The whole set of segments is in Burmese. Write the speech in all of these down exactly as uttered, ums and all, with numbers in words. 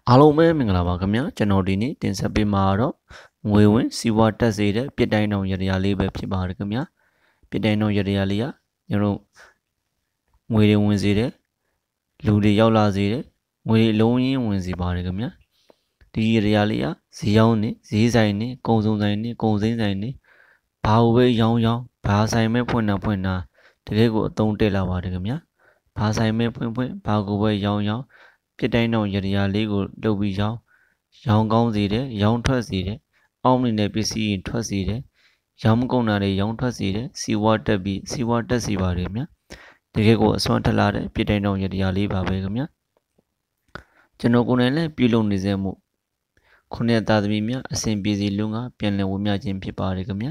အားလုံးပဲမင်္ဂလာပါခင်ဗျာကျွန်တော်ဒီနေ့တင်ဆက်ပေးမှာတော့ငွေဝင်စီးပွားတက်စေတဲ့ပြစ်တိုင်းတောင်ရတရားလေးပဲဖြစ်ပါတယ်ခင်ဗျာပြစ်တိုင်းတောင်ရတရားလေးကကျွန်တော်ငွေတွေဝင်စေတဲ့လူတွေရောက်လာစေတဲ့ငွေတွေလုံးရင်းဝင်စေပါတယ်ခင်ဗျာဒီရတရားလေးကဈေးရောင်းနေဈေးဆိုင်နေကုန်စုံဆိုင်နေကုန်စိမ်းဆိုင်နေဘာလို့ပဲရောင်းရောင်းဘာဆိုင်မဲ့ဖွင့်တာဖွင့်တာတကယ်ကိုအသုံးတက်လာပါတယ်ခင်ဗျာဘာဆိုင်မဲ့ဖွင့်ဖွင့်ဘာကိုပဲရောင်းရောင်းပြစ်တိုင်းတောင်ရတရားလေးကိုလုပ်ပြီးရောင်းရောင်းကောင်းစေတယ်ရောင်းထွက်စေတယ်အောင်းနေတဲ့ပစ္စည်းတွေထွက်စေတယ်ရောင်းမကုန်တာတွေရောင်းထွက်စေတယ်စီဝါတက်ပြီးစီဝါတက်စေပါတယ်ခင်ဗျာတကယ်ကိုအစွမ်းထလာတဲ့ပြစ်တိုင်းတောင်ရတရားလေးပါပဲခင်ဗျာကျွန်တော်ကိုယ်တိုင်လည်းပြုလုပ်နေစေမှုခုနှစ်သားသမီးများအစဉ်ပြေစီလုံးကပြန်လည်ဝမြခြင်းဖြစ်ပါတယ်ခင်ဗျာ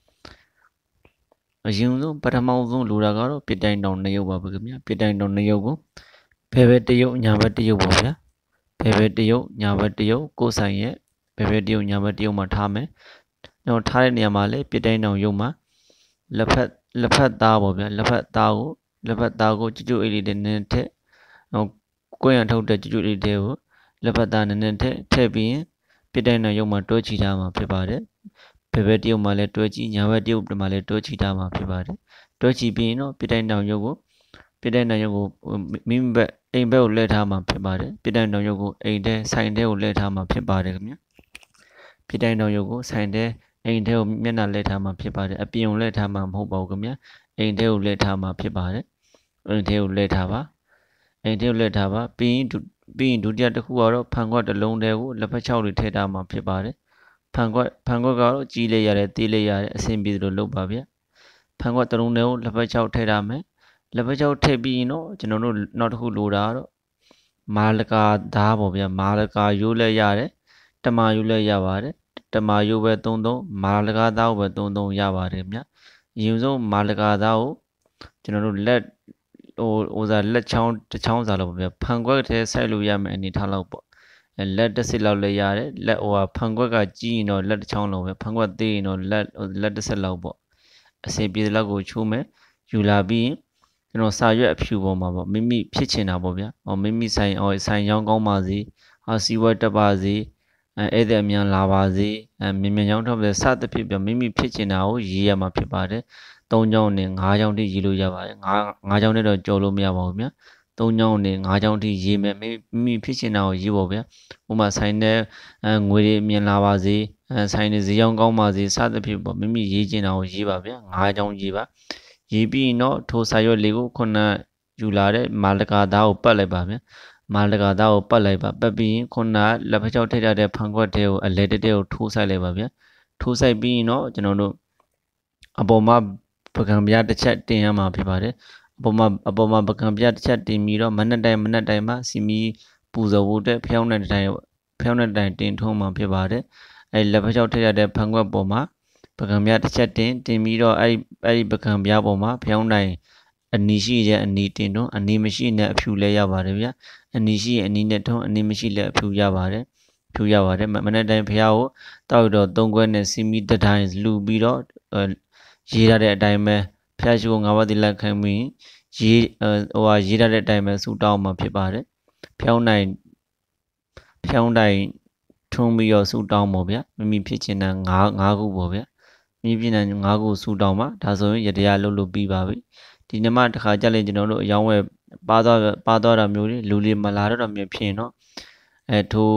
အရင်ဆုံးပထမဆုံးလိုတာကတော့ပြစ်တိုင်းတောင်နှစ်ရုပ်ပါပဲခင်ဗျာပြစ်တိုင်းတောင်နှစ်ရုပ်ကိုဘယ်ဘက်တရုပ်ညာဘက်တရုပ်ပါဗျာဘယ်ဘက်တရုပ်ညာဘက်တရုပ်ကိုယ်ဆိုင်ရဲ့ဘယ်ဘက်တရုပ်ညာဘက်တရုပ်မှာထားမယ်တော့ထားတဲ့နေရာမှာလေပြစ်တိုင်းတောင်ရုပ်မှာလက်ဖက်လက်ဖက်သားပေါ့ဗျာလက်ဖက်သားကိုလက်ဖက်သားကိုကြွကြွအိတ်လေးနဲ့ထည့်တော့ကိုယ်ရထုတ်တဲ့ကြွကြွအိတ်တွေကိုလက်ဖက်သားနဲ့နဲ့ထည့်ထည့်ပြီးရင်ပြစ်တိုင်းတောင်ရုပ်မှာတွဲချီထားမှာဖြစ်ပါတယ်ဘယ်ဘက်တရုပ်မှာလည်းတွဲချီညာဘက်တရုပ်မှာလည်းတွဲချီထားမှာဖြစ်ပါတယ်တွဲချီပြီးရင်တော့ပြစ်တိုင်းတောင်ရုပ်ကိုပြစ်တိုင်းတောင်ရုပ်ကိုမိမိဘက်အိမ်ဘက်ကိုလှည့်ထားမှာဖြစ်ပါတယ်ပြစ်တိုင်းတောင်ရုပ်ကိုအိမ်ထဲဆိုင်ထဲကိုလှည့်ထားမှာဖြစ်ပါတယ်ခင်ဗျာပြစ်တိုင်းတောင်ရုပ်ကိုဆိုင်ထဲအိမ်ထဲကိုမျက်နှာလှည့်ထားမှာဖြစ်ပါတယ်အပြင်ကိုလှည့်ထားမှာမဟုတ်ပါဘူးခင်ဗျာအိမ်ထဲကိုလှည့်ထားမှာဖြစ်ပါတယ်အိမ်ထဲကိုလှည့်ထားပါအိမ်ထဲကိုလှည့်ထားပါပြီးရင်ပြီးရင်ဒုတိယတစ်ခုကတော့ဖန်ခွက်တစ်လုံးတည်းကိုလက်ဖက်ချောက်တွေထည့်ထားမှာဖြစ်ပါတယ်ဖန်ခွက်ဖန်ခွက်ကတော့ကြီးလေးရတယ်သေးလေးရတယ်အဆင်ပြေသလိုလုပ်ပါဗျာဖန်ခွက်တစ်လုံးတည်းကိုလက်ဖက်ချောက်ထည့်ထားမယ်လက်ဖက်ချောက်ထည့်ပြီးရင်တော့ကျွန်တော်တို့နောက်တစ်ခုလိုတာကတော့မာလကာဓာတ်ပေါ့ဗျာမာလကာရိုးလည်းရတယ်တမာရိုးလည်းရပါတယ်တမာရိုးပဲသုံးသုံးမာလကာဓာတ်ကိုပဲသုံးသုံးရပါတယ်ဗျာအရင်ဆုံးမာလကာဓာတ်ကိုကျွန်တော်တို့လက်ဟိုဟိုစားလက်ချောင်းတစ်ချောင်းစားလို့ပေါ့ဗျာဖန်ခွက်ထဲစိုက်လို့ရမယ်အနေထားလောက်ပေါ့လက်တစ်စစ်လောက်လည်းရတယ်လက်ဟိုဟာဖန်ခွက်ကကြီးရင်တော့လက်တစ်ချောင်းလောက်ပဲဖန်ခွက်သေးရင်တော့လက်လက်တစ်ဆက်လောက်ပေါ့အစီပြေလောက်ကိုချိုးမယ်ယူလာပြီးကျွန်တော်စာရွက်အဖြူပေါ်မှာပေါ့မိမိဖြစ်ချင်တာပေါ့ဗျာဟောမိမိဆိုင်ဟောဆိုင်ရောင်းကောင်းပါစေဟာစီဝက်တက်ပါစေအဲဧည့်သည်အမြန်လာပါစေအဲမြင်မြင်ရောင်းထွက်ပါစေစသဖြင့်ပြမိမိဖြစ်ချင်တာကိုရေးရမှာဖြစ်ပါတယ်သုံးချောင်းနဲ့ငါးချောင်းထိရေးလို့ရပါတယ်ငါးငါးချောင်းနဲ့တော့ကြော်လို့မရပါဘူးဗျာသုံးချောင်းနဲ့ငါးချောင်းထိရေးမယ်မိမိဖြစ်ချင်တာကိုရေးပေါ့ဗျာဥပမာဆိုင်တဲ့အဲငွေတွေမြင်လာပါစေအဲဆိုင်တွေဈေးရောင်းကောင်းပါစေစသဖြင့်ပေါ့မိမိရေးချင်တာကိုရေးပါဗျာငါးချောင်းရေးပါရေးပြီးတော့ထိုစာရွက်လေးကိုခုနယူလာတဲ့မာလကာသားကိုပတ်လိုက်ပါဗျာမာလကာသားကိုပတ်လိုက်ပါပတ်ပြီးရင်ခုနလက်ဖက်ချောက်ထိထားတဲ့ဖန်ခွက်တဲကိုအလဲတဲတဲကိုထိုးဆိုင်လိုက်ပါဗျာထိုးဆိုင်ပြီးရင်တော့ကျွန်တော်တို့အပေါ်မှာပကံပြားတစ်ချက်တင်ရမှာဖြစ်ပါတယ်အပေါ်မှာအပေါ်မှာပကံပြားတစ်ချက်တင်ပြီးတော့မနက်တိုင်းမနက်တိုင်းမှာစီမီပူဇော်ဖို့အတွက်ဖျောင်းတဲ့တိုင်းဖျောင်းတဲ့တိုင်းတင်ထုံးမှာဖြစ်ပါတယ်အဲလက်ဖက်ချောက်ထိထားတဲ့ဖန်ခွက်ပေါ်မှာပကံပြားတစ်ချက်တင်တင်ပြီးတော့အဲ့အဲ့ဒီပကံပြားပေါ်မှာဖျောင်းတိုင်းအနီရှိတဲ့အနီတင်တော့အနီမရှိတဲ့အဖြူလဲရပါတယ်ဗျာအနီရှိအနီနဲ့ထုံးအနီမရှိတဲ့အဖြူရပါတယ်ဖြူရပါတယ်မနေ့တိုင်းဖျားကိုတောက်တော့သုံးခွက်နဲ့စီမီတတိုင်းလှူပြီးတော့ရေးရတဲ့အတိုင်းပဲဖျားရှိကိုငါးပါးတိလက်ခံပြီးရေးဟိုဟာရေးရတဲ့အတိုင်းပဲစူတောင်းမှာဖြစ်ပါတယ်ဖျောင်းတိုင်းဖျောင်းတိုင်းထုံးပြီးတော့စူတောင်းပေါ့ဗျာမိမိဖြစ်ချင်တဲ့ငါးငါးခုပေါ့ဗျာမိမိဖြစ်တဲ့ငါးခုစူတောင်းပါဒါဆိုရင်ရတရားလှုပ်လို့ပြီးပါပြီဒီနေ့မှတစ်ခါကြလိုက်ကျွန်တော်တို့အယောင်းဝယ်ပါသွားပါသွားတာမျိုးတွေလူလေးမလာတော့မျိုးဖြစ်ရင်တော့အဲထို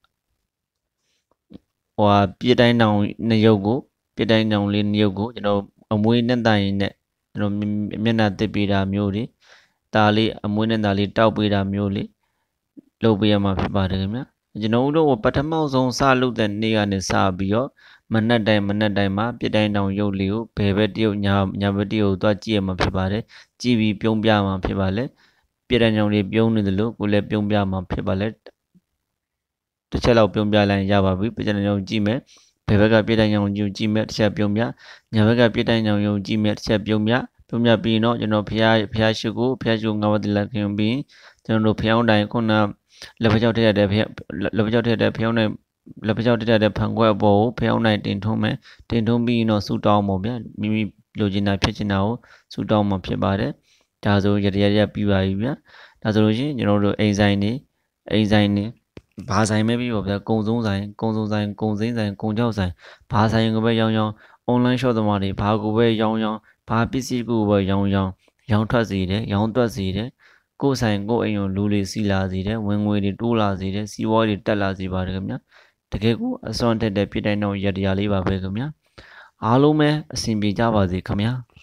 ဟိုဟာပြစ်တိုင်းတောင်နှစ်ရုပ်ကိုပြစ်တိုင်းတောင်လေးနှစ်ရုပ်ကိုကျွန်တော်အမွေးနဲ့တိုင်နဲ့ကျွန်တော်မျက်နှာတစ်ပေးတာမျိုးတွေဒါလေးအမွေးနဲ့ဒါလေးတောက်ပေးတာမျိုးလေးလုပ်ပေးရမှာဖြစ်ပါတယ်ခင်ဗျာကျွန်တော်တို့ပထမဆုံးစလုပ်တဲ့နေ့ကနေစပြီးတော့မနက်တိုင်းမနက်တိုင်းမှာပြစ်တိုင်းတောင်ရုပ်လေးကိုဘယ်ဘက်တရုပ်ညာညာဘက်တရုပ်သွားကြည့်ရမှာဖြစ်ပါတယ်ကြည့်ပြီးပြုံးပြမှာဖြစ်ပါလေပြစ်တိုင်းတောင်လေးပြုံးနေတယ်လို့ကိုလည်းပြုံးပြမှာဖြစ်ပါလေတစ်ချက်လောက်ပြုံးပြလိုက်ရပါပြီပြစ်တိုင်းတောင်ကြည့်မယ်ဘယ်ဘက်ကပြစ်တိုင်းတောင်ကြည့်မယ်တစ်ချက်ပြုံးပြညာဘက်ကပြစ်တိုင်းတောင်ရုပ်ကြည့်မယ်တစ်ချက်ပြုံးပြပြုံးပြပြီးတော့ကျွန်တော်ဖျားဖျားရှိကိုဖျားရှိငါးဝတ်လက်ခင်ပြီးကျွန်တော်တို့ဖျောင်းတိုင်းခုနလက်ဖက်ချောက်ထည့်ရတဲ့ဖျက်လက်ဖက်ချောက်ထည့်တဲ့ဖျောင်းတိုင်းလက်ဖက်ချောက်ထည့်တဲ့ဖန်ခွက်အပေါ်ကိုဖျောင်းတိုင်းတင်ထုံးမယ်တင်ထုံးပြီးတော့စူတောင်းပေါ့ဗျာမိမိလိုချင်တာဖြစ်ချင်တာကိုစူတောင်းမှဖြစ်ပါတယ်ဒါဆိုရရရပြပါပြီဗျာဒါဆိုလို့ရှိရင်ကျွန်တော်တို့အိမ်ဆိုင်နေအိမ်ဆိုင်နေဘာဆိုင်ပဲပြီးပါဗျာကုံစုံဆိုင်ကုံစုံဆိုင်ကုံစိမ့်ဆိုင်ကုံချောက်ဆိုင်ဘာဆိုင်ကိုပဲရောင်းရောင်း online shop သမားတွေဘာကိုပဲရောင်းရောင်းဘာပစ္စည်းကိုပဲရောင်းရောင်းရောင်းထွက်စေတယ်ရောင်းတွက်စေတယ်ကိုယ်ဆိုင်ကိုယ်အိမ်ကိုလူတွေစီလာစေတယ်ဝင်ငွေတွေတိုးလာစေတယ်စီးပွားတွေတက်လာစေပါတယ်ခင်ဗျာတကယ်ကိုအစွမ်းတက်တဲ့ပြည်တိုင်းတော်ရတရားလေးပါပဲခင်ဗျာအားလုံးပဲအဆင်ပြေကြပါစေခင်ဗျာ